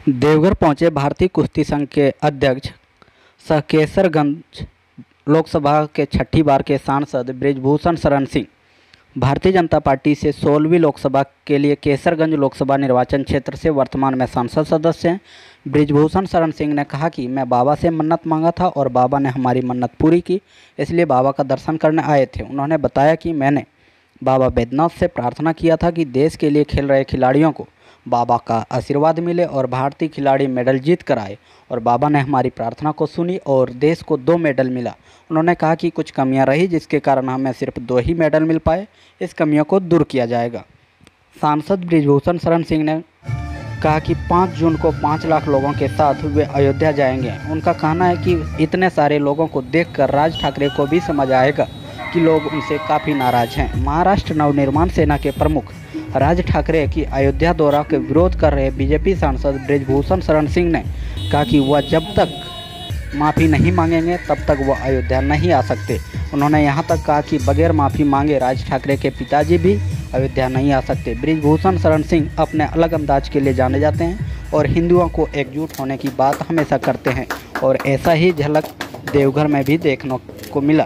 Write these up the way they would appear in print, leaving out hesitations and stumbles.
देवघर पहुंचे भारतीय कुश्ती संघ के अध्यक्ष सह केसरगंज लोकसभा के छठी बार के सांसद बृजभूषण शरण सिंह। भारतीय जनता पार्टी से 16वीं लोकसभा के लिए केसरगंज लोकसभा निर्वाचन क्षेत्र से वर्तमान में संसद सदस्य हैं। बृजभूषण शरण सिंह ने कहा कि मैं बाबा से मन्नत मांगा था और बाबा ने हमारी मन्नत पूरी की, इसलिए बाबा का दर्शन करने आए थे। उन्होंने बताया कि मैंने बाबा बैद्यनाथ से प्रार्थना किया था कि देश के लिए खेल रहे खिलाड़ियों को बाबा का आशीर्वाद मिले और भारतीय खिलाड़ी मेडल जीत कर आए, और बाबा ने हमारी प्रार्थना को सुनी और देश को 2 मेडल मिला। उन्होंने कहा कि कुछ कमियां रही जिसके कारण हमें सिर्फ 2 ही मेडल मिल पाए, इस कमियों को दूर किया जाएगा। सांसद बृजभूषण शरण सिंह ने कहा कि 5 जून को 5 लाख लोगों के साथ वे अयोध्या जाएंगे। उनका कहना है कि इतने सारे लोगों को देखकर राज ठाकरे को भी समझ आएगा कि लोग उनसे काफ़ी नाराज हैं। महाराष्ट्र नवनिर्माण सेना के प्रमुख राज ठाकरे की अयोध्या दौरा के विरोध कर रहे बीजेपी सांसद बृजभूषण शरण सिंह ने कहा कि वह जब तक माफ़ी नहीं मांगेंगे तब तक वह अयोध्या नहीं आ सकते। उन्होंने यहां तक कहा कि बगैर माफ़ी मांगे राज ठाकरे के पिताजी भी अयोध्या नहीं आ सकते। बृजभूषण शरण सिंह अपने अलग अंदाज के लिए जाने जाते हैं और हिंदुओं को एकजुट होने की बात हमेशा करते हैं, और ऐसा ही झलक देवघर में भी देखने को मिला।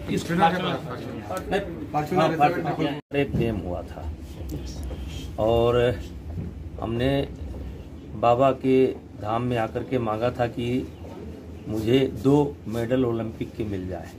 प्रेम हुआ था और हमने बाबा के धाम में आकर के मांगा था कि मुझे 2 मेडल ओलंपिक के मिल जाए,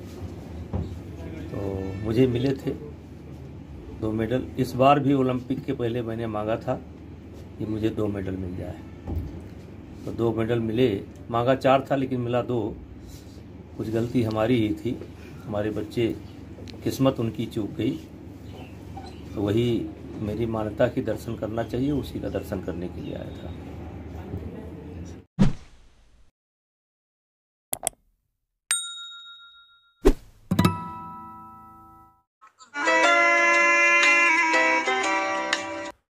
तो मुझे मिले थे 2 मेडल। इस बार भी ओलंपिक के पहले मैंने मांगा था कि मुझे 2 मेडल मिल जाए, तो 2 मेडल मिले। मांगा 4 था लेकिन मिला 2। कुछ गलती हमारी ही थी, हमारे बच्चे किस्मत उनकी चूक गई, तो वही मेरी मान्यता की दर्शन करना चाहिए, उसी का दर्शन करने के लिए आया था।